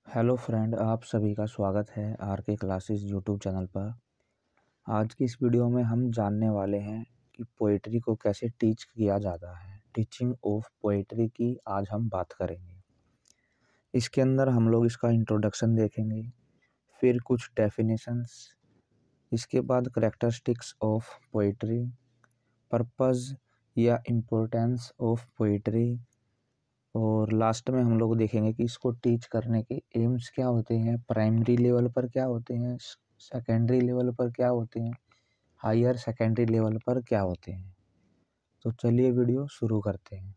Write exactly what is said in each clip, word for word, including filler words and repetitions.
Hello friend, आप सभी का स्वागत है आर के क्लासेस यूट्यूब चैनल पर। आज की इस वीडियो में हम जानने वाले हैं कि पोइट्री को कैसे टीच किया जाता है। टीचिंग ऑफ पोइट्री की आज हम बात करेंगे। इसके अंदर हम लोग इसका इंट्रोडक्शन देखेंगे, फिर कुछ डेफिनेशंस, इसके बाद करैक्टरिस्टिक्स ऑफ पोइट्री, पर्पस या इम्पोर्टेंस ऑफ पोइट्री, और लास्ट में हम लोग देखेंगे कि इसको टीच करने के एम्स क्या होते हैं, प्राइमरी लेवल पर क्या होते हैं, सेकेंडरी लेवल पर क्या होते हैं, हायर सेकेंडरी लेवल पर क्या होते हैं। तो चलिए वीडियो शुरू करते हैं।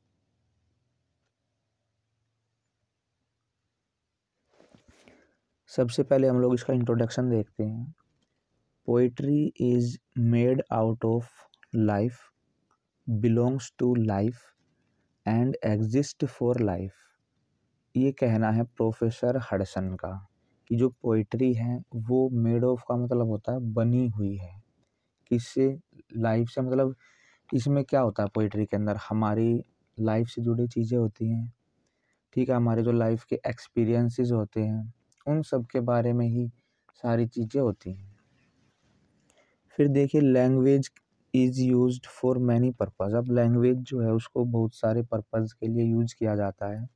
सबसे पहले हम लोग इसका इंट्रोडक्शन देखते हैं। Poetry is made out of life, belongs to life and exist for life. ये कहना है प्रोफेसर हडसन का कि जो पोइट्री है वो मेड ऑफ का मतलब होता है बनी हुई है, किससे, लाइफ से। मतलब इसमें क्या होता है, पोइट्री के अंदर हमारी लाइफ से जुड़ी चीज़ें होती हैं, ठीक है, हमारे जो लाइफ के एक्सपीरियंसेस होते हैं उन सब के बारे में ही सारी चीज़ें होती हैं। फिर देखिए, language is used for many purpose. अब लैंग्वेज जो है उसको बहुत सारे पर्पस के लिए यूज किया जाता है।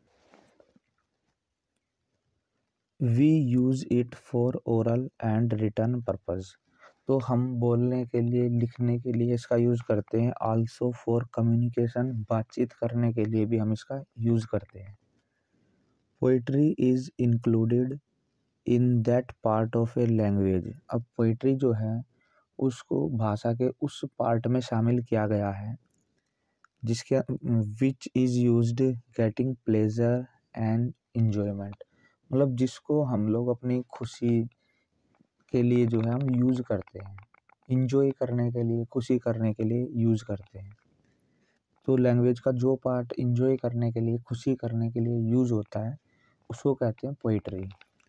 We use it for oral and written purpose. तो हम बोलने के लिए, लिखने के लिए इसका यूज़ करते हैं। आल्सो फॉर कम्युनिकेशन, बातचीत करने के लिए भी हम इसका यूज़ करते हैं। Poetry is included in that part of a language. अब पोइट्री जो है उसको भाषा के उस पार्ट में शामिल किया गया है जिसके which is used getting pleasure and enjoyment. मतलब जिसको हम लोग अपनी खुशी के लिए जो है हम यूज़ करते हैं, इंजॉय करने के लिए, खुशी करने के लिए यूज़ करते हैं। तो लैंग्वेज का जो पार्ट इंजॉय करने के लिए, खुशी करने के लिए यूज़ होता है उसको कहते हैं poetry.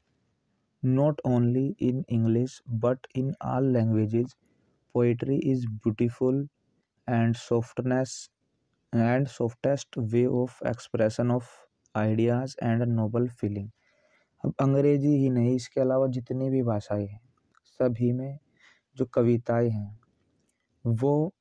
Not only in English but in all languages poetry is beautiful and softness and softest way of expression of ideas and noble feeling. अब अंग्रेजी ही नहीं, इसके अलावा जितनी भी भाषाएं हैं सभी में जो कविताएं हैं वो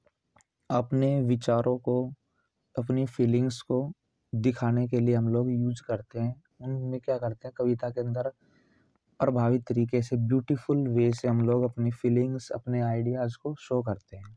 अपने विचारों को, अपनी फीलिंग्स को दिखाने के लिए हम लोग यूज करते हैं। उनमें क्या करते हैं, कविता के अंदर प्रभावित तरीके से, ब्यूटीफुल वे से हम लोग अपनी फीलिंग्स, अपने आइडियाज़ को शो करते हैं।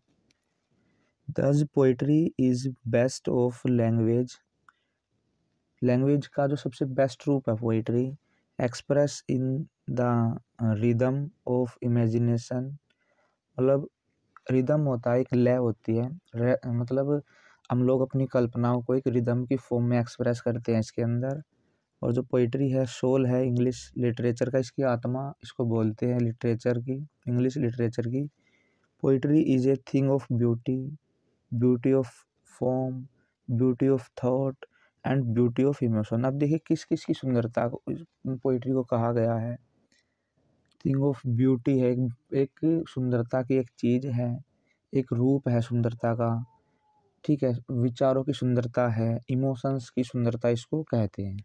Thus poetry is best of language. Language का जो सबसे बेस्ट रूप है poetry, express in the rhythm of imagination. मतलब रिदम होता है, एक लय होती है, मतलब हम लोग अपनी कल्पनाओं को एक रिदम की फॉर्म में एक्सप्रेस करते हैं इसके अंदर। और जो पोइट्री है, सोल है इंग्लिश लिटरेचर का, इसकी आत्मा इसको बोलते हैं, लिटरेचर की, इंग्लिश लिटरेचर की। Poetry is a thing of beauty, beauty of form, beauty of thought and beauty of emotion. अब देखिए किस किस की सुंदरता को पोइट्री को कहा गया है। थिंग ऑफ ब्यूटी है, एक सुंदरता की एक चीज़ है, एक रूप है सुंदरता का, ठीक है, विचारों की सुंदरता है, इमोशंस की सुंदरता इसको कहते हैं।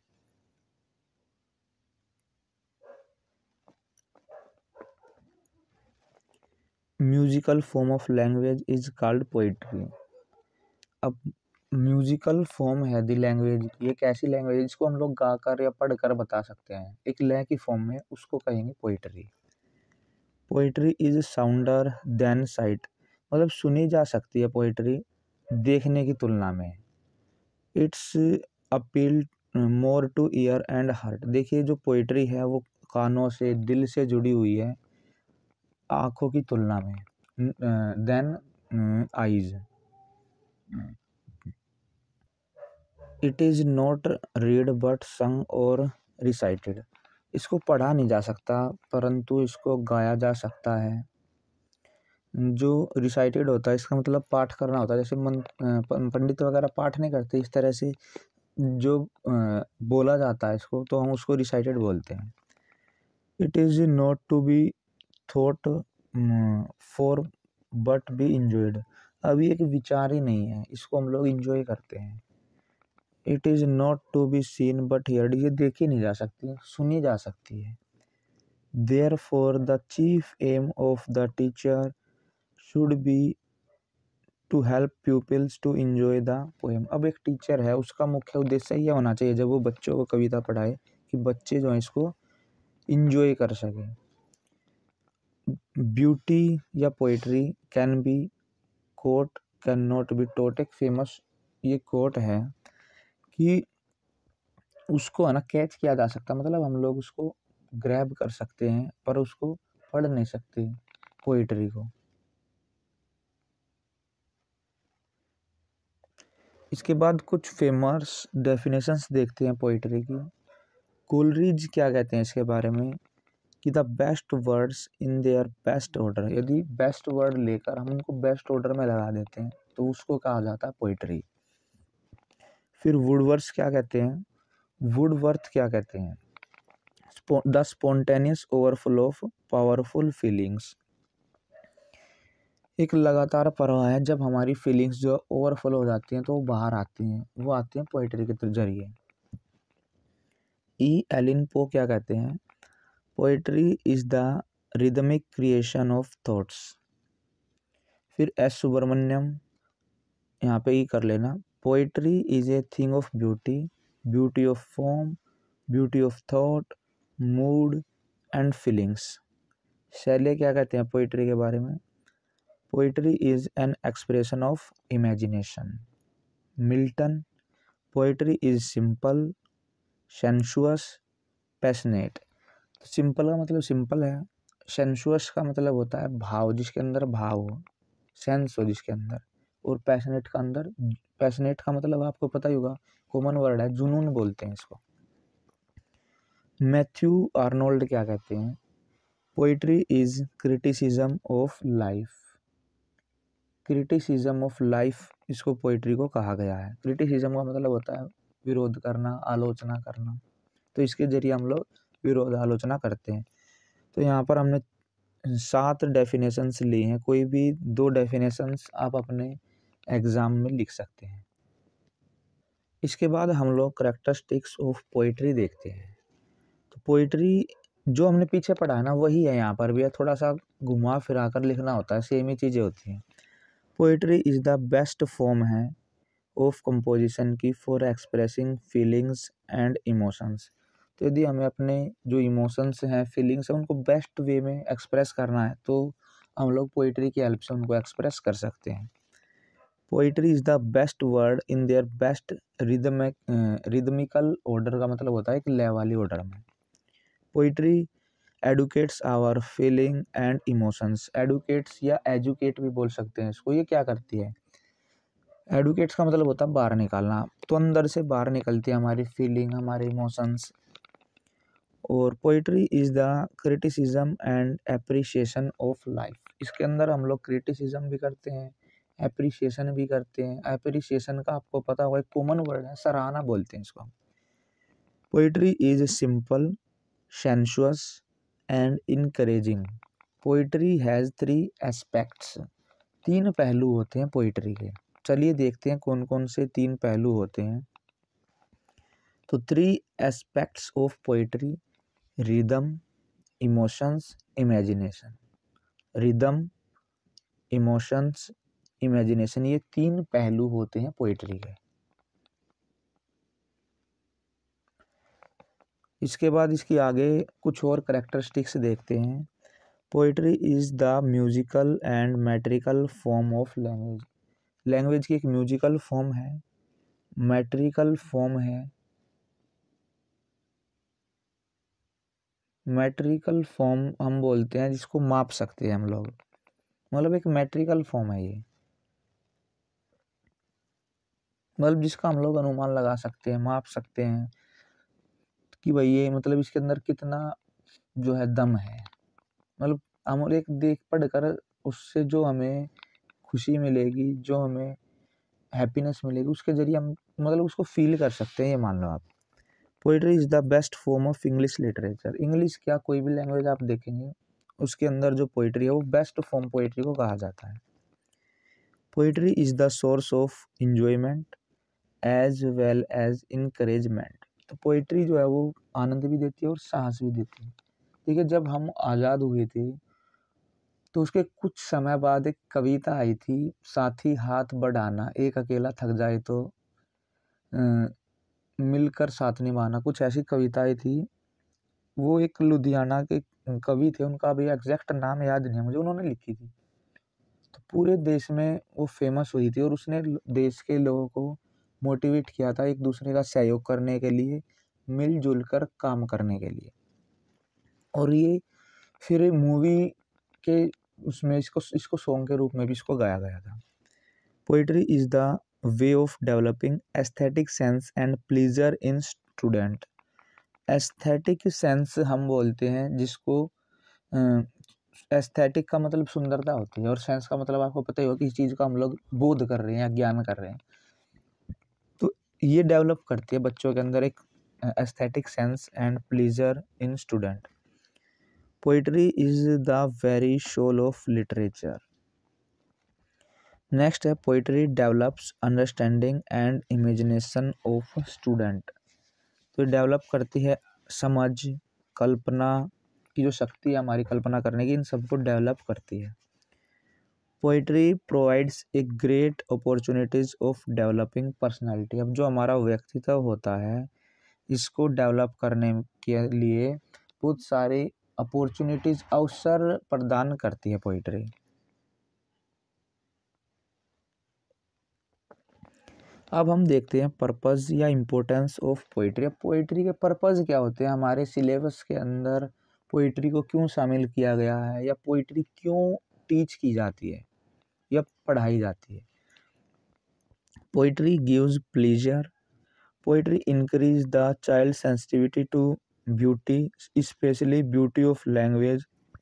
Musical form of language is called poetry. अब म्यूजिकल फॉर्म है द लैंग्वेज, ये एक ऐसी लैंग्वेज जिसको हम लोग गाकर या पढ़कर बता सकते हैं, एक लय की फॉर्म में, उसको कहेंगे poetry. Poetry is sounder than sight. मतलब सुनी जा सकती है पोइट्री देखने की तुलना में। Its appeal more to ear and heart. देखिए जो पोइट्री है वो कानों से, दिल से जुड़ी हुई है आँखों की तुलना में, than eyes. It is not read but sung और रिसाइटेड। इसको पढ़ा नहीं जा सकता परंतु इसको गाया जा सकता है। जो रिसाइटेड होता है इसका मतलब पाठ करना होता है, जैसे मन पंडित वगैरह पाठ नहीं करते, इस तरह से जो बोला जाता है इसको, तो हम उसको रिसाइटेड बोलते हैं। It is not to be thought for but be enjoyed. अभी एक विचार ही नहीं है, इसको हम लोग इंजॉय करते हैं। It is not to be seen but heard, ये देखी नहीं जा सकती, सुनी जा सकती है। Therefore the chief aim of the teacher should be to help pupils to enjoy the poem. अब एक टीचर है, उसका मुख्य उद्देश्य ये होना चाहिए जब वो बच्चों को कविता पढ़ाए कि बच्चे जो हैं इसको इंजॉय कर सकें। ब्यूटी या poetry can be caught can not be taught, एक फेमस ये कोट है कि उसको है ना कैच किया जा सकता, मतलब हम लोग उसको ग्रैब कर सकते हैं पर उसको पढ़ नहीं सकते पोइट्री को। इसके बाद कुछ फेमस डेफिनेशंस देखते हैं पोइट्री की। कोलरिज क्या कहते हैं इसके बारे में कि the best words in their best order, यदि बेस्ट वर्ड लेकर हम उनको बेस्ट ऑर्डर में लगा देते हैं तो उसको कहा जाता है पोइट्री। फिर वुडवर्थ क्या कहते हैं वुडवर्थ क्या कहते हैं the spontaneous overflow of powerful feelings, एक लगातार प्रवाह है जब हमारी फीलिंग्स जो ओवरफ्लो हो जाती हैं तो वो बाहर आती हैं, वो आती हैं पोइट्री के जरिए। ई एलिन पो क्या कहते हैं poetry is the rhythmic creation of thoughts. फिर एस सुब्रमण्यम, यहाँ पे ई कर लेना, poetry is a thing of beauty, beauty of form, beauty of thought, mood and feelings. Shelley क्या कहते हैं पोइट्री के बारे में, poetry is an expression of imagination. Milton, poetry is simple, sensuous, passionate. Simple का मतलब सिंपल है, sensuous का मतलब होता है भाव, जिसके अंदर भाव हो, सेंस हो जिसके अंदर, और पैशनेट का अंदर पैशनेट का मतलब आपको पता ही होगा, कॉमन वर्ड है, जुनून बोलते हैं इसको। मैथ्यू आर्नोल्ड क्या कहते हैं poetry is criticism of life, criticism of life इसको पोइट्री को कहा गया है। क्रिटिसिज्म का मतलब होता है विरोध करना, आलोचना करना, तो इसके जरिए हम लोग विरोध आलोचना करते हैं। तो यहाँ पर हमने सात डेफिनेशंस ली हैं, कोई भी दो डेफिनेशंस आप अपने एग्जाम में लिख सकते हैं। इसके बाद हम लोग करैक्टरिस्टिक्स ऑफ पोइट्री देखते हैं। तो पोइट्री जो हमने पीछे पढ़ा है ना वही है, यहाँ पर भी है, थोड़ा सा घुमा फिरा कर लिखना होता है, सेम ही चीज़ें होती हैं। Poetry is the best form है ऑफ कंपोजिशन की for expressing feelings and emotions. तो यदि हमें अपने जो इमोशंस हैं, फीलिंग्स हैं, उनको बेस्ट वे में एक्सप्रेस करना है तो हम लोग पोइट्री की हेल्प से उनको एक्सप्रेस कर सकते हैं। Poetry is the best word in their best rhythmic rhythmical order का मतलब होता है एक लय वाली ऑर्डर में। Poetry educates our feeling and emotions, educates या एजुकेट भी बोल सकते हैं इसको। ये क्या करती है, एडुकेट्स का मतलब होता है बाहर निकालना, तो अंदर से बाहर निकलती है हमारी फीलिंग, हमारे इमोशंस। और poetry is the criticism and appreciation of life, इसके अंदर हम लोग क्रिटिसिज्म भी करते हैं, एप्रिसिएशन भी करते हैं। एप्रिसिएशन का आपको पता होगा एक कॉमन वर्ड है, सराहना बोलते हैं इसको। Poetry is simple, sensuous and encouraging. Poetry has three aspects, तीन पहलू होते हैं पोइट्री के। चलिए देखते हैं कौन कौन से तीन पहलू होते हैं। तो three aspects of poetry, rhythm, emotions, imagination. Rhythm, emotions, imagination, ये तीन पहलू होते हैं पोइट्री के। इसके बाद इसकी आगे कुछ और करैक्टरिस्टिक्स देखते हैं। Poetry is the musical and metrical form of language, language की एक म्यूजिकल फॉर्म है, मैट्रिकल फॉर्म है। मैट्रिकल फॉर्म हम बोलते हैं जिसको माप सकते हैं हम लोग, मतलब एक मैट्रिकल फॉर्म है ये, मतलब जिसका हम लोग अनुमान लगा सकते हैं, माप सकते हैं कि भाई ये मतलब इसके अंदर कितना जो है दम है। मतलब हम एक देख पढ़ कर उससे जो हमें खुशी मिलेगी, जो हमें हैप्पीनेस मिलेगी, उसके जरिए हम मतलब उसको फील कर सकते हैं, ये मान लो आप। Poetry is the best form of English literature, English क्या कोई भी लैंग्वेज आप देखेंगे उसके अंदर जो पोइट्री है वो बेस्ट फॉर्म पोइट्री को कहा जाता है। Poetry is the source of enjoyment, as well as encouragement. तो पोइट्री जो है वो आनंद भी देती है और साहस भी देती है। ठीक है, जब हम आज़ाद हुए थे तो उसके कुछ समय बाद एक कविता आई थी, साथी हाथ बढ़ाना एक अकेला थक जाए तो अ, मिलकर साथ निभाना, कुछ ऐसी कविता आई थी। वो एक लुधियाना के कवि थे, उनका अभी एग्जैक्ट नाम याद नहीं है मुझे, उन्होंने लिखी थी। तो पूरे देश में वो फेमस हुई थी और उसने देश के लोगों को मोटिवेट किया था एक दूसरे का सहयोग करने के लिए, मिलजुल कर काम करने के लिए। और ये फिर मूवी के उसमें इसको इसको सॉन्ग के रूप में भी इसको गाया गया था। Poetry is the way of developing aesthetic sense and pleasure in student. Aesthetic sense हम बोलते हैं जिसको, एस्थेटिक का मतलब सुंदरता होती है और सेंस का मतलब आपको पता ही होगा कि इस चीज़ का हम लोग बोध कर रहे हैं या ज्ञान कर रहे हैं। तो ये डेवलप करती है बच्चों के अंदर एक aesthetic sense and pleasure in student. Poetry is the very soul of literature. Next है poetry develops understanding and imagination of student. तो ये डेवलप करती है समझ, कल्पना की जो शक्ति है हमारी कल्पना करने की, इन सबको डेवलप करती है। Poetry provides a great opportunities of developing personality. अब जो हमारा व्यक्तित्व होता है इसको डेवलप करने के लिए बहुत सारे अपॉर्चुनिटीज, अवसर प्रदान करती है पोइट्री। अब हम देखते हैं पर्पस या इम्पोर्टेंस ऑफ पोइट्री। अब पोइट्री के पर्पस क्या होते हैं, हमारे सिलेबस के अंदर पोइट्री को क्यों शामिल किया गया है या पोइट्री क्यों टीच की जाती है या पढ़ाई जाती है। Poetry gives pleasure. Poetry increase the child sensitivity to beauty, specially beauty of language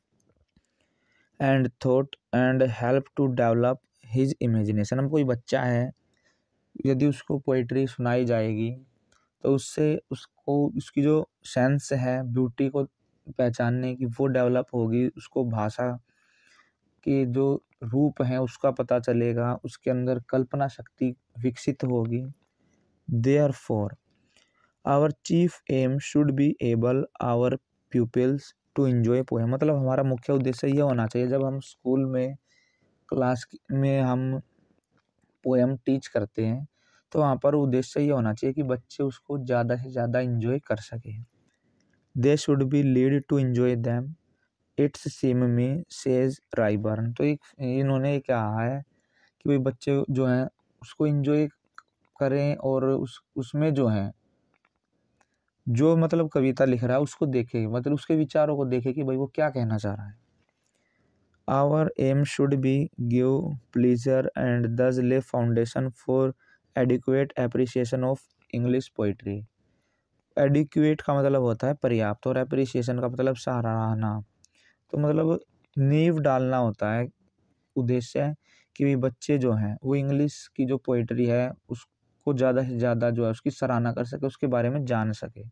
and thought and help to develop his imagination. अब कोई बच्चा है, यदि उसको पोइट्री सुनाई जाएगी तो उससे उसको उसकी जो सेंस है ब्यूटी को पहचानने की वो डेवलप होगी, उसको भाषा के जो रूप हैं उसका पता चलेगा, उसके अंदर कल्पना शक्ति विकसित होगी। Therefore our chief aim should be able our pupils to enjoy poem. मतलब हमारा मुख्य उद्देश्य ये होना चाहिए जब हम स्कूल में क्लास में हम पोएम टीच करते हैं तो वहाँ पर उद्देश्य ये होना चाहिए कि बच्चे उसको ज़्यादा से ज़्यादा इंजॉय कर सकें। They should be lead to enjoy them it's seem में सेज राइबर्न। तो एक इन्होंने कहा है कि भाई बच्चे जो हैं उसको इंजॉय करें और उस उसमें जो है जो मतलब कविता लिख रहा है उसको देखे, मतलब उसके विचारों को देखे कि भाई वो क्या कहना चाह रहा है। Our aim should be give pleasure and thus lay foundation for adequate appreciation of English poetry. Adequate का मतलब होता है पर्याप्त और एप्रिसिएशन का मतलब सराहना। तो मतलब नींव डालना होता है, उद्देश्य है कि बच्चे जो हैं वो इंग्लिश की जो पोइट्री है उसको ज़्यादा से ज़्यादा जो है उसकी सराहना कर सके, उसके बारे में जान सके।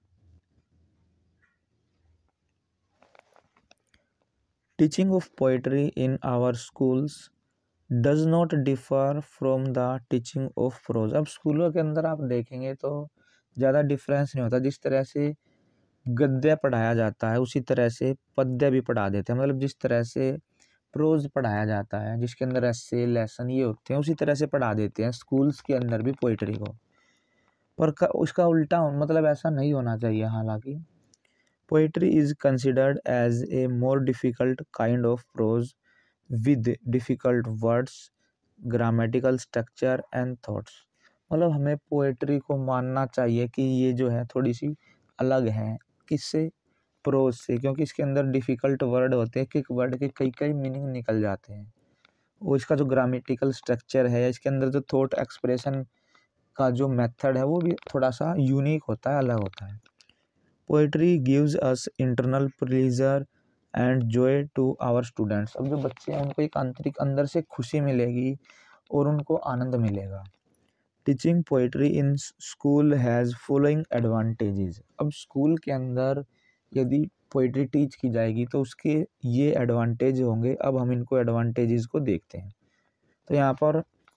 Teaching of poetry in our schools does not differ from the teaching of prose. अब स्कूलों के अंदर आप देखेंगे तो ज़्यादा डिफरेंस नहीं होता। जिस तरह से गद्य पढ़ाया जाता है उसी तरह से पद्य भी पढ़ा देते हैं। मतलब जिस तरह से प्रोज पढ़ाया जाता है जिसके अंदर ऐसे लेसन ये होते हैं उसी तरह से पढ़ा देते हैं स्कूल्स के अंदर भी पोइट्री को। पर उसका उल्टा मतलब ऐसा नहीं होना चाहिए। हालांकि poetry is considered as a more difficult kind of prose with difficult words, grammatical structure and thoughts. मतलब हमें पोइट्री को मानना चाहिए कि ये जो है थोड़ी सी अलग है किससे, प्रोज से, क्योंकि इसके अंदर डिफ़िकल्ट वर्ड होते हैं, एक वर्ड के कई कई मीनिंग निकल जाते हैं। वो इसका जो ग्रामेटिकल स्ट्रक्चर है, इसके अंदर जो थॉट एक्सप्रेशन का जो मेथड है वो भी थोड़ा सा यूनिक होता है, अलग होता है। Poetry gives us internal pleasure and joy to our students. अब जो बच्चे हैं उनको एक आंतरिक अंदर से खुशी मिलेगी और उनको आनंद मिलेगा। Teaching poetry in school has following advantages. अब स्कूल के अंदर यदि पोइट्री टीच की जाएगी तो उसके ये एडवांटेज होंगे। अब हम इनको एडवांटेजेस को देखते हैं। तो यहाँ पर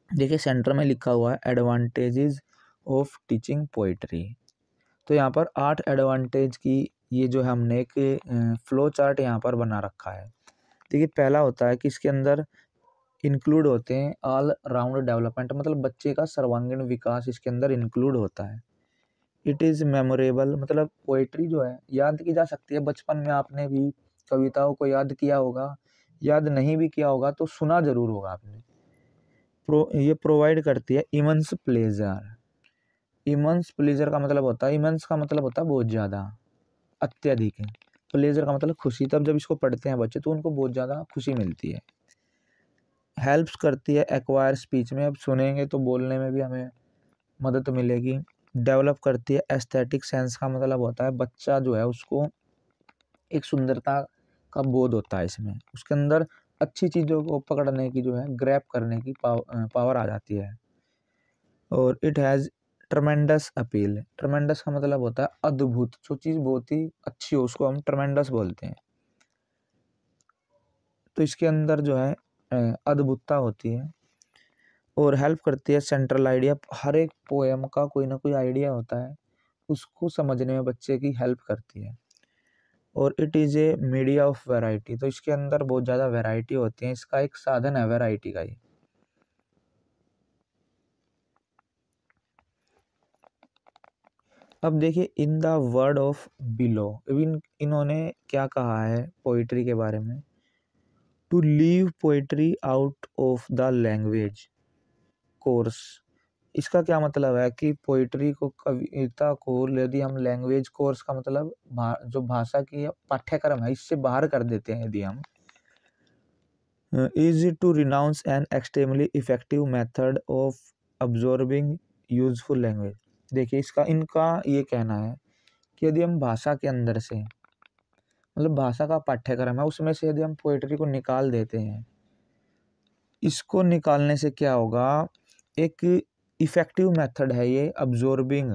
देखिए सेंटर में लिखा हुआ है एडवांटेजेस ऑफ टीचिंग पोइट्री। तो यहाँ पर आठ एडवांटेज की ये जो है हमने एक फ्लो चार्ट यहाँ पर बना रखा है। देखिए पहला होता है कि इसके अंदर इंक्लूड होते हैं ऑल राउंड डेवलपमेंट, मतलब बच्चे का सर्वांगीण विकास इसके अंदर इंक्लूड होता है। इट इज़ मेमोरेबल, मतलब पोइट्री जो है याद की जा सकती है। बचपन में आपने भी कविताओं को याद किया होगा, याद नहीं भी किया होगा तो सुना जरूर होगा आपने। प्रो ये प्रोवाइड करती है इमंस प्लेजर। इमंस प्लेजर का मतलब होता है, इमंस का मतलब होता है बहुत ज़्यादा, अत्यधिक। प्लेजर का मतलब खुशी। तब जब इसको पढ़ते हैं बच्चे तो उनको बहुत ज़्यादा खुशी मिलती है। हेल्प्स करती है एक्वायर स्पीच में, अब सुनेंगे तो बोलने में भी हमें मदद मिलेगी। डेवलप करती है एस्थेटिक सेंस का मतलब होता है बच्चा जो है उसको एक सुंदरता का बोध होता है इसमें, उसके अंदर अच्छी चीज़ों को पकड़ने की जो है ग्रैब करने की पाव, पावर आ जाती है। और it has tremendous appeal. Tremendous का मतलब होता है अद्भुत, जो चीज़ बहुत ही अच्छी हो उसको हम ट्रमेंडस बोलते हैं। तो इसके अंदर जो है अद्भुतता होती है। और हेल्प करती है सेंट्रल आइडिया, हर एक पोएम का कोई ना कोई आइडिया होता है, उसको समझने में बच्चे की हेल्प करती है। और it is a media of variety, तो इसके अंदर बहुत ज़्यादा वैरायटी होती है, इसका एक साधन है वैरायटी का ही। अब देखिए in the word of below, इन इन्होंने क्या कहा है पोइट्री के बारे में। To leave poetry out of the language course. इसका क्या मतलब है कि पोइट्री को, कविता को यदि हम लैंग्वेज कोर्स का मतलब भा, जो भाषा की पाठ्यक्रम है इससे बाहर कर देते हैं यदि हम, is to renounce an extremely effective method of absorbing useful language. देखिए इसका इनका ये कहना है कि यदि हम भाषा के अंदर से, मतलब भाषा का पाठ्यक्रम है उसमें से यदि हम पोइट्री को निकाल देते हैं, इसको निकालने से क्या होगा, एक इफेक्टिव मेथड है ये अब्जॉर्बिंग,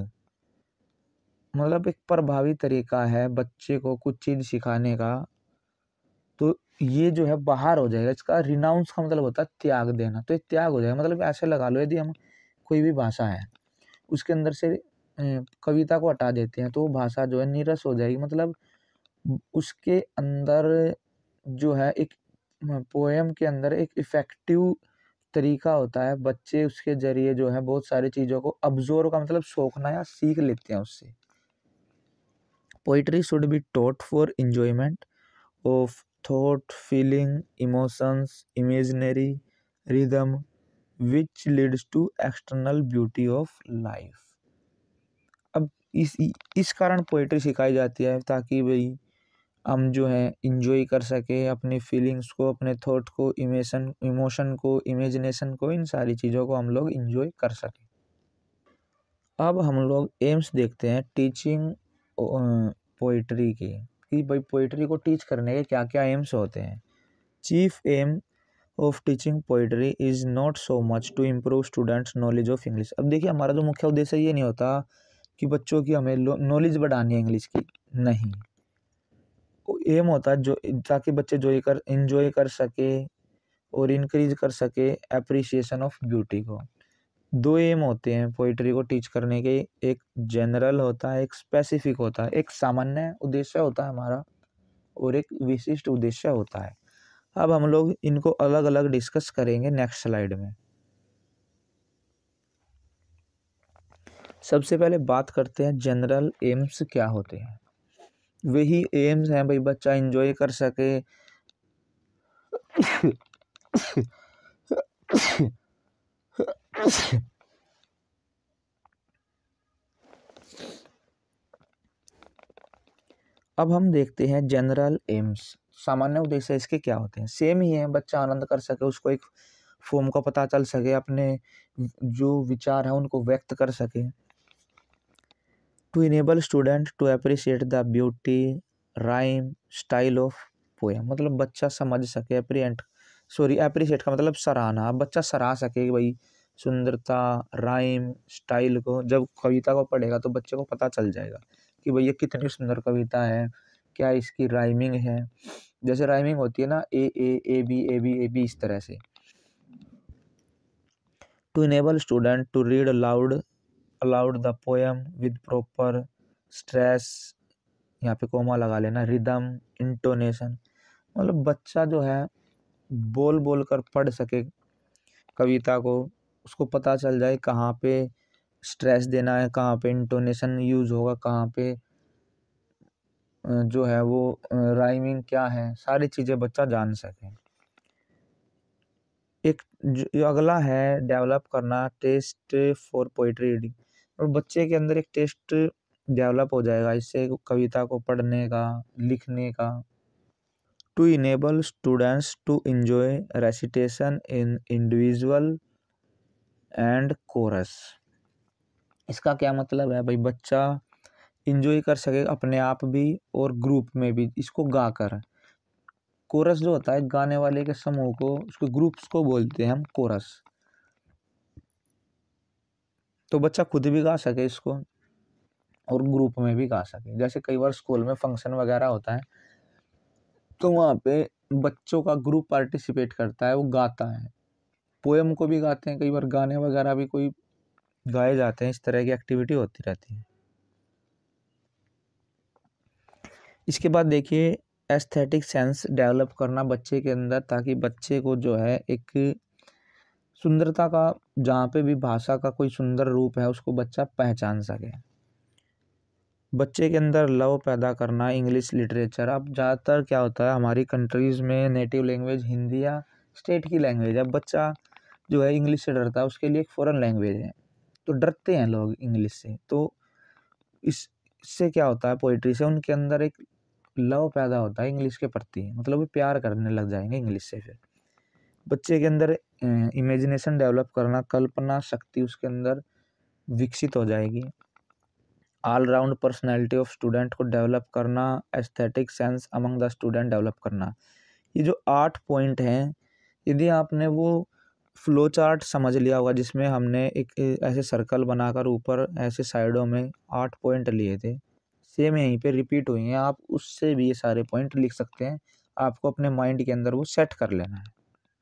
मतलब एक प्रभावी तरीका है बच्चे को कुछ चीज़ सिखाने का। तो ये जो है बाहर हो जाएगा। इसका रिनाउंस का मतलब होता है त्याग देना, तो ये त्याग हो जाएगा। मतलब ऐसे लगा लो यदि हम कोई भी भाषा है उसके अंदर से कविता को हटा देते हैं तो वो भाषा जो है नीरस हो जाएगी। मतलब उसके अंदर जो है एक पोएम के अंदर एक इफेक्टिव तरीका होता है, बच्चे उसके जरिए जो है बहुत सारी चीज़ों को अब्जॉर्व का मतलब सोखना या सीख लेते हैं उससे। Poetry should be taught for enjoyment of thought, feeling, emotions, imaginary rhythm which leads to external beauty of life. अब इस इस कारण पोइट्री सिखाई जाती है ताकि भाई हम जो है इंजॉय कर सके अपनी फीलिंग्स को, अपने थॉट को, इमोशन इमोशन को, इमेजिनेशन को, इन सारी चीज़ों को हम लोग इंजॉय कर सकें। अब हम लोग एम्स देखते हैं टीचिंग पोइट्री के, कि भाई पोइट्री को टीच करने के क्या क्या एम्स होते हैं। Chief aim of teaching poetry is not so much to improve students knowledge of English. अब देखिए हमारा जो मुख्य उद्देश्य ये नहीं होता कि बच्चों की हमें नॉलेज बढ़ानी है इंग्लिश की, नहीं। एम होता है जो ताकि बच्चे जो कर इंजॉय कर सके और इनक्रीज कर सके एप्रिसिएशन ऑफ ब्यूटी को। दो एम होते हैं पोइट्री को टीच करने के, एक जनरल होता है, एक स्पेसिफिक होता है। एक सामान्य उद्देश्य होता है हमारा और एक विशिष्ट उद्देश्य होता है। अब हम लोग इनको अलग अलग डिस्कस करेंगे नेक्स्ट स्लाइड में। सबसे पहले बात करते हैं जनरल एम्स क्या होते हैं। वही एम्स हैं भाई बच्चा एंजॉय कर सके अब हम देखते हैं जनरल एम्स, सामान्य उद्देश्य इसके क्या होते हैं। सेम ही है, बच्चा आनंद कर सके, उसको एक फॉर्म का पता चल सके, अपने जो विचार है उनको व्यक्त कर सके। To enable student to appreciate the beauty, rhyme, style of poem, मतलब बच्चा समझ सके, अप्रिएंट सॉरी अप्रिशिएट का मतलब सराहना, बच्चा सराह सके भाई सुंदरता, राइम, स्टाइल को। जब कविता को पढ़ेगा तो बच्चे को पता चल जाएगा कि भाई ये कितनी सुंदर कविता है, क्या इसकी राइमिंग है। जैसे राइमिंग होती है ना, A A A B A B A B, इस तरह से। To enable student to read aloud aloud the poem with proper stress, यहाँ पे कोमा लगा लेना, रिदम, इंटोनेशन, मतलब बच्चा जो है बोल बोल कर पढ़ सके कविता को, उसको पता चल जाए कहाँ पे स्ट्रेस देना है, कहाँ पे इंटोनेशन यूज होगा, कहाँ पे जो है वो राइमिंग क्या है, सारी चीज़ें बच्चा जान सके। एक जो अगला है डेवलप करना टेस्ट फॉर पोइट्री रीडिंग, और बच्चे के अंदर एक टेस्ट डेवलप हो जाएगा इससे कविता को पढ़ने का, लिखने का। To enable students to enjoy recitation in individual and chorus, इसका क्या मतलब है भाई, बच्चा इंजॉय कर सके अपने आप भी और ग्रुप में भी इसको गा कर। कोरस जो होता है गाने वाले के समूह को, उसके ग्रुप्स को बोलते हैं हम कोरस। तो बच्चा खुद भी गा सके इसको और ग्रुप में भी गा सके। जैसे कई बार स्कूल में फंक्शन वगैरह होता है तो वहाँ पे बच्चों का ग्रुप पार्टिसिपेट करता है, वो गाता है, पोएम को भी गाते हैं, कई बार गाने वगैरह भी कोई गाए जाते हैं, इस तरह की एक्टिविटी होती रहती है। इसके बाद देखिए एस्थेटिक सेंस डेवलप करना बच्चे के अंदर, ताकि बच्चे को जो है एक सुंदरता का, जहाँ पे भी भाषा का कोई सुंदर रूप है उसको बच्चा पहचान सके। बच्चे के अंदर लव पैदा करना इंग्लिश लिटरेचर। अब ज़्यादातर क्या होता है हमारी कंट्रीज़ में नेटिव लैंग्वेज हिंदी या स्टेट की लैंग्वेज है, बच्चा जो है इंग्लिश से डरता है, उसके लिए एक फ़ॉरेन लैंग्वेज है, तो डरते हैं लोग इंग्लिश से। तो इस इससे क्या होता है, पोइट्री से उनके अंदर एक लव पैदा होता है इंग्लिश के प्रति, मतलब वो प्यार करने लग जाएंगे इंग्लिश से। फिर बच्चे के अंदर इमेजिनेशन डेवलप करना, कल्पना शक्ति उसके अंदर विकसित हो जाएगी। All round personality of student को डेवलप करना, aesthetic sense among the student develop करना। ये जो आठ पॉइंट हैं, यदि आपने वो फ्लो चार्ट समझ लिया होगा जिसमें हमने एक ऐसे सर्कल बनाकर ऊपर ऐसे साइडों में आठ पॉइंट लिए थे, सेम यहीं पे रिपीट हुई हैं, आप उससे भी ये सारे पॉइंट लिख सकते हैं। आपको अपने माइंड के अंदर वो सेट कर लेना है।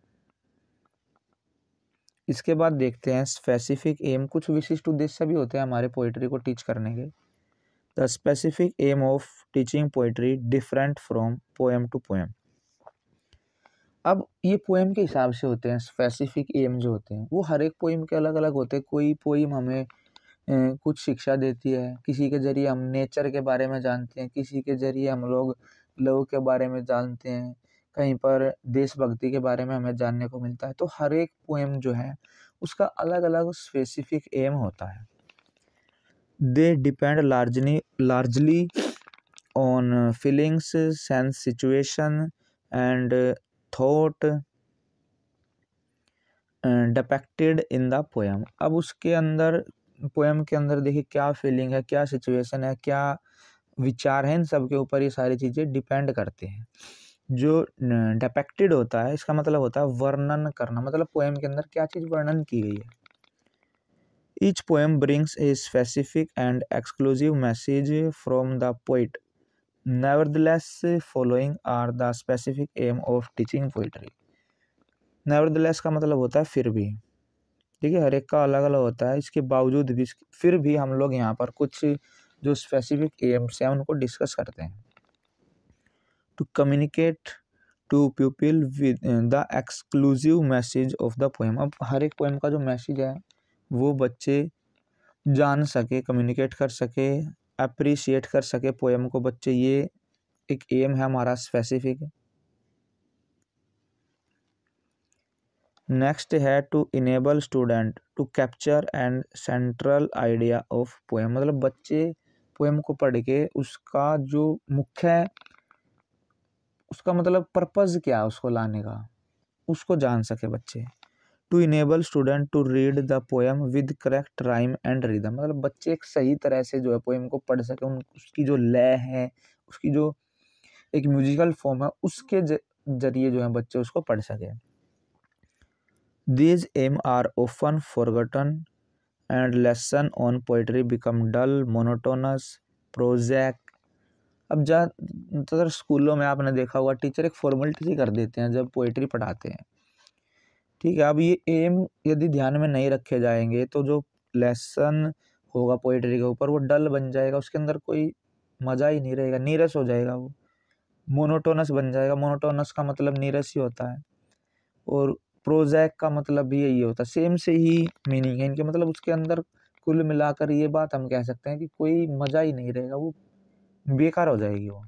इसके बाद देखते हैं स्पेसिफिक एम। कुछ विशिष्ट उद्देश्य भी होते हैं हमारे पोइट्री को टीच करने के। The specific aim of teaching poetry different from poem to poem. अब ये पोएम के हिसाब से होते हैं, स्पेसिफिक एम जो होते हैं वो हर एक पोएम के अलग अलग होते हैं। कोई पोएम हमें ए, कुछ शिक्षा देती है, किसी के जरिए हम नेचर के बारे में जानते हैं, किसी के जरिए हम लोग लव के बारे में जानते हैं, कहीं पर देशभक्ति के बारे में हमें जानने को मिलता है। तो हर एक पोएम जो है उसका अलग अलग स्पेसिफिक एम होता है। They depend largely largely on feelings, sense, situation and thought depicted in the poem. अब उसके अंदर पोएम के अंदर देखिए क्या फीलिंग है, क्या सिचुएशन है, क्या विचार है, इन सब के ऊपर ये सारी चीज़ें डिपेंड करते हैं। जो डिपेक्टेड होता है इसका मतलब होता है वर्णन करना, मतलब पोएम के अंदर क्या चीज़ वर्णन की गई है। Each poem brings a specific and exclusive message from the poet, nevertheless following are the specific aim of teaching poetry. Nevertheless का मतलब होता है फिर भी, ठीक है, हर एक का अलग अलग होता है, इसके बावजूद भी फिर भी हम लोग यहाँ पर कुछ जो स्पेसिफिक एम्स हैं उनको डिस्कस करते हैं। To communicate to people with the exclusive message of the poem. अब हर एक पोएम का जो मैसेज है वो बच्चे जान सके, कम्युनिकेट कर सके, अप्रिशिएट कर सके पोएम को बच्चे, ये एक एम है हमारा स्पेसिफिक। नेक्स्ट है to enable student to capture and central idea of poem, मतलब बच्चे पोएम को पढ़ के उसका जो मुख्य है, उसका मतलब पर्पस क्या है उसको लाने का, उसको जान सके बच्चे। To enable student to read the poem with correct rhyme and rhythm, मतलब बच्चे एक सही तरह से जो है पोएम को पढ़ सके, उन उसकी जो लय है, उसकी जो एक म्यूजिकल फॉर्म है, उसके जरिए जो है बच्चे उसको पढ़ सके। These aims are often forgotten and lesson on poetry become dull, monotonous, prosaic। अब ज़्यादातर स्कूलों में आपने देखा होगा टीचर एक फॉर्मेलिटी सी कर देते हैं जब पोएट्री पढ़ाते हैं। ठीक है। अब ये एम यदि ध्यान में नहीं रखे जाएंगे तो जो लेसन होगा पोइट्री के ऊपर वो डल बन जाएगा, उसके अंदर कोई मज़ा ही नहीं रहेगा, नीरस हो जाएगा वो, मोनोटोनस बन जाएगा। मोनोटोनस का मतलब नीरस ही होता है, और प्रोजैक का मतलब भी यही होता है, सेम से ही मीनिंग है इनके। मतलब उसके अंदर कुल मिलाकर ये बात हम कह सकते हैं कि कोई मज़ा ही नहीं रहेगा, वो बेकार हो जाएगी वो।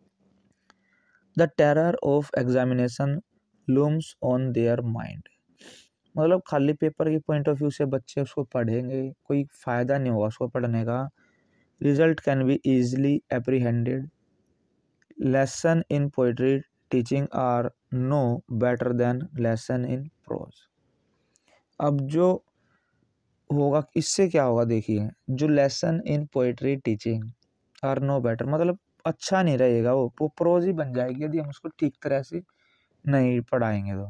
The terror of examination looms on their mind, मतलब खाली पेपर के पॉइंट ऑफ व्यू से बच्चे उसको पढ़ेंगे, कोई फ़ायदा नहीं होगा उसको पढ़ने का। Result can be easily apprehended, lesson in poetry teaching are no better than lesson in prose. अब जो होगा इससे क्या होगा, देखिए, जो lesson in poetry teaching are no better, मतलब अच्छा नहीं रहेगा वो वो प्रोज ही बन जाएगी यदि हम उसको ठीक तरह से नहीं पढ़ाएंगे तो।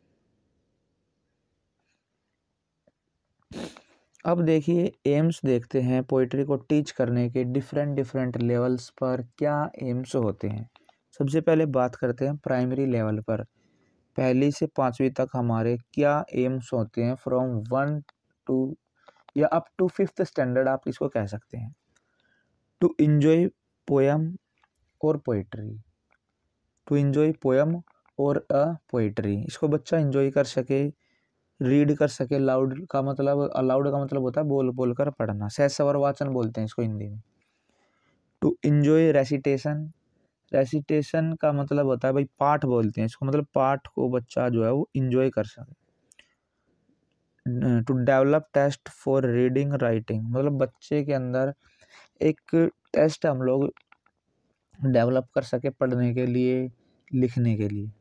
अब देखिए एम्स देखते हैं, पोइट्री को टीच करने के डिफरेंट डिफरेंट लेवल्स पर क्या एम्स होते हैं। सबसे पहले बात करते हैं प्राइमरी लेवल पर, पहली से पाँचवीं तक हमारे क्या एम्स होते हैं, फ्रॉम वन टू या अप टू फिफ्थ स्टैंडर्ड आप इसको कह सकते हैं। टू इंजॉय पोयम और पोइट्री, टू इंजॉय पोयम और अ पोइट्री, इसको बच्चा इंजॉय कर सके, रीड कर सके। लाउड का मतलब, अलाउड का मतलब होता है बोल बोल कर पढ़ना, सहज सवर वाचन बोलते हैं इसको हिंदी में। टू इंजॉय रेसिटेशन, रेसिटेशन का मतलब होता है भाई पाठ बोलते हैं इसको, मतलब पाठ को बच्चा जो है वो इंजॉय कर सके। To develop taste for reading writing, मतलब बच्चे के अंदर एक टेस्ट हम लोग डेवलप कर सके पढ़ने के लिए, लिखने के लिए।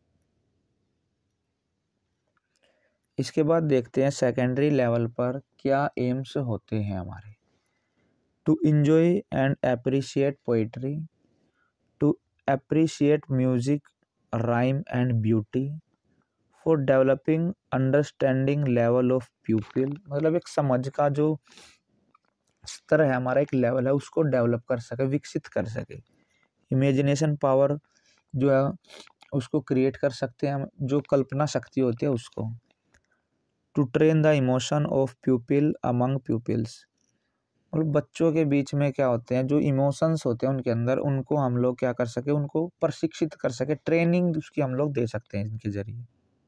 इसके बाद देखते हैं सेकेंडरी लेवल पर क्या एम्स होते हैं हमारे। To enjoy and appreciate poetry, to appreciate music, rhyme and beauty, for developing understanding level of pupil, मतलब एक समझ का जो स्तर है हमारा, एक लेवल है, उसको डेवलप कर सके, विकसित कर सके। इमेजिनेशन पावर जो है उसको क्रिएट कर सकते हैं हम, जो कल्पना शक्ति होती है उसको। To train the emotion of pupil among pupils, और बच्चों के बीच में क्या होते हैं जो इमोशंस होते हैं उनके अंदर, उनको हम लोग क्या कर सके, उनको प्रशिक्षित कर सके, ट्रेनिंग उसकी हम लोग दे सकते हैं इनके जरिए।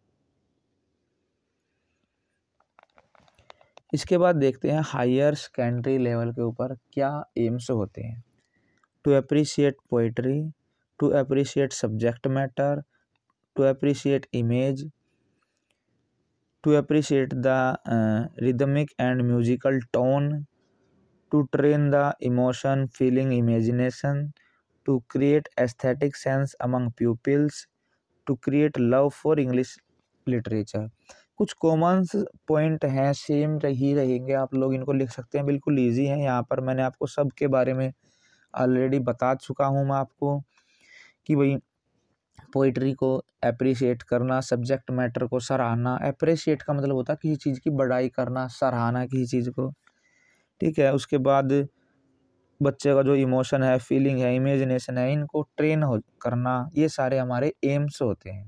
इसके बाद देखते हैं हायर सेकेंडरी लेवल के ऊपर क्या एम्स होते हैं। To appreciate poetry, to appreciate subject matter, to appreciate image, to appreciate the rhythmic and musical tone, to train the emotion feeling imagination, to create aesthetic sense among pupils, to create love for English literature. कुछ common point हैं, same ही रहेंगे, आप लोग इनको लिख सकते हैं, बिल्कुल इजी है। यहाँ पर मैंने आपको सब के बारे में ऑलरेडी बता चुका हूँ मैं आपको कि भाई पोइट्री को अप्रिशिएट करना, सब्जेक्ट मैटर को सराहना। अप्रिशिएट का मतलब होता है किसी चीज़ की बड़ाई करना, सराहना किसी चीज़ को, ठीक है। उसके बाद बच्चे का जो इमोशन है, फीलिंग है, इमेजिनेशन है, इनको ट्रेन हो करना, ये सारे हमारे एम्स होते हैं।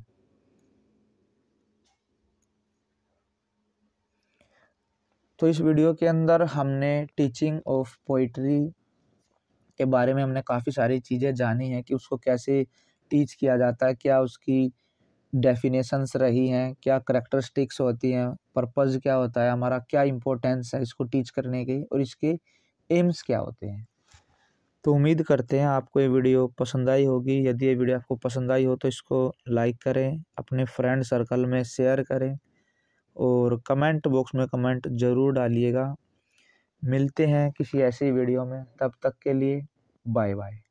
तो इस वीडियो के अंदर हमने टीचिंग ऑफ पोइट्री के बारे में हमने काफ़ी सारी चीज़ें जानी हैं कि उसको कैसे टीच किया जाता है, क्या उसकी डेफिनेशंस रही हैं, क्या करैक्टरिस्टिक्स होती हैं, पर्पज़ क्या होता है हमारा, क्या इम्पोर्टेंस है इसको टीच करने की, और इसके एम्स क्या होते हैं। तो उम्मीद करते हैं आपको ये वीडियो पसंद आई होगी। यदि ये वीडियो आपको पसंद आई हो तो इसको लाइक करें, अपने फ्रेंड सर्कल में शेयर करें, और कमेंट बॉक्स में कमेंट ज़रूर डालिएगा। मिलते हैं किसी ऐसी वीडियो में, तब तक के लिए बाय बाय।